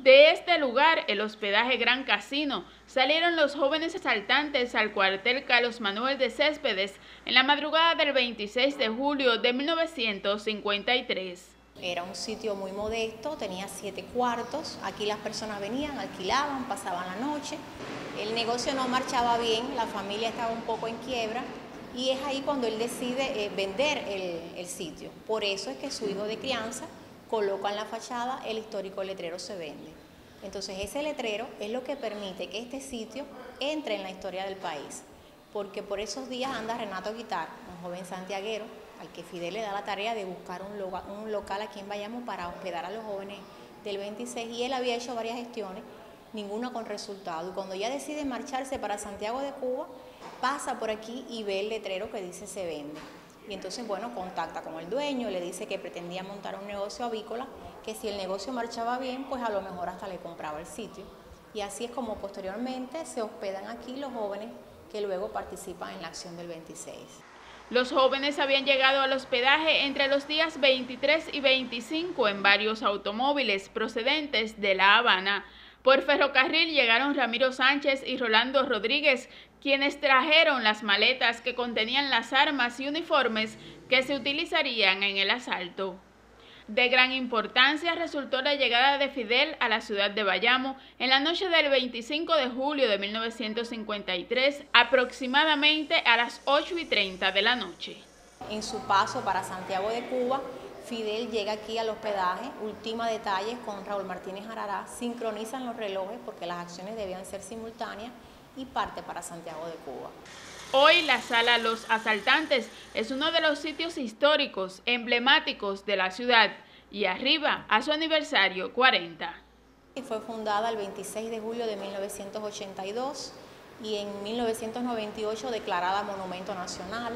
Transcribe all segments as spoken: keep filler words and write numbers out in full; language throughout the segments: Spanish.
De este lugar, el hospedaje Gran Casino, salieron los jóvenes asaltantes al cuartel Carlos Manuel de Céspedes en la madrugada del veintiséis de julio de mil novecientos cincuenta y tres. Era un sitio muy modesto, tenía siete cuartos, aquí las personas venían, alquilaban, pasaban la noche. El negocio no marchaba bien, la familia estaba un poco en quiebra y es ahí cuando él decide eh, vender el, el sitio. Por eso es que su hijo de crianza coloca en la fachada el histórico letrero "Se vende". Entonces ese letrero es lo que permite que este sitio entre en la historia del país, porque por esos días anda Renato Guitar, un joven santiaguero, al que Fidel le da la tarea de buscar un, loga, un local aquí en Bayamo para hospedar a los jóvenes del veintiséis, y él había hecho varias gestiones, ninguna con resultado. Y cuando ya decide marcharse para Santiago de Cuba, pasa por aquí y ve el letrero que dice "Se vende". Y entonces, bueno, contacta con el dueño, le dice que pretendía montar un negocio avícola, que si el negocio marchaba bien, pues a lo mejor hasta le compraba el sitio. Y así es como posteriormente se hospedan aquí los jóvenes que luego participan en la acción del veintiséis. Los jóvenes habían llegado al hospedaje entre los días veintitrés y veinticinco en varios automóviles procedentes de La Habana. Por ferrocarril llegaron Ramiro Sánchez y Rolando Rodríguez, quienes trajeron las maletas que contenían las armas y uniformes que se utilizarían en el asalto. De gran importancia resultó la llegada de Fidel a la ciudad de Bayamo en la noche del veinticinco de julio de mil novecientos cincuenta y tres, aproximadamente a las ocho y treinta de la noche. En su paso para Santiago de Cuba, Fidel llega aquí al hospedaje, ultima detalles con Raúl Martínez Arará, sincronizan los relojes porque las acciones debían ser simultáneas y parte para Santiago de Cuba. Hoy la Sala Los Asaltantes es uno de los sitios históricos emblemáticos de la ciudad y arriba a su aniversario cuarenta. Fue fundada el veintiséis de julio de mil novecientos ochenta y dos y en mil novecientos noventa y ocho declarada Monumento Nacional.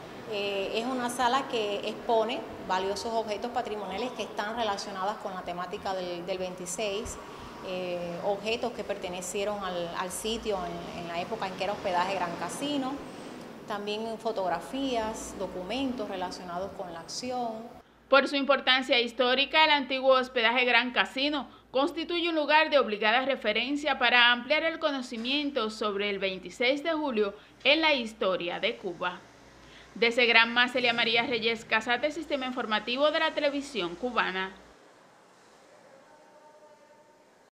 Eh, es una sala que expone valiosos objetos patrimoniales que están relacionados con la temática del, del veintiséis, eh, objetos que pertenecieron al, al sitio en, en la época en que era hospedaje Gran Casino, también fotografías, documentos relacionados con la acción. Por su importancia histórica, el antiguo hospedaje Gran Casino constituye un lugar de obligada referencia para ampliar el conocimiento sobre el veintiséis de julio en la historia de Cuba. Desde Granma, Celia María Reyes Casate, Sistema Informativo de la Televisión Cubana.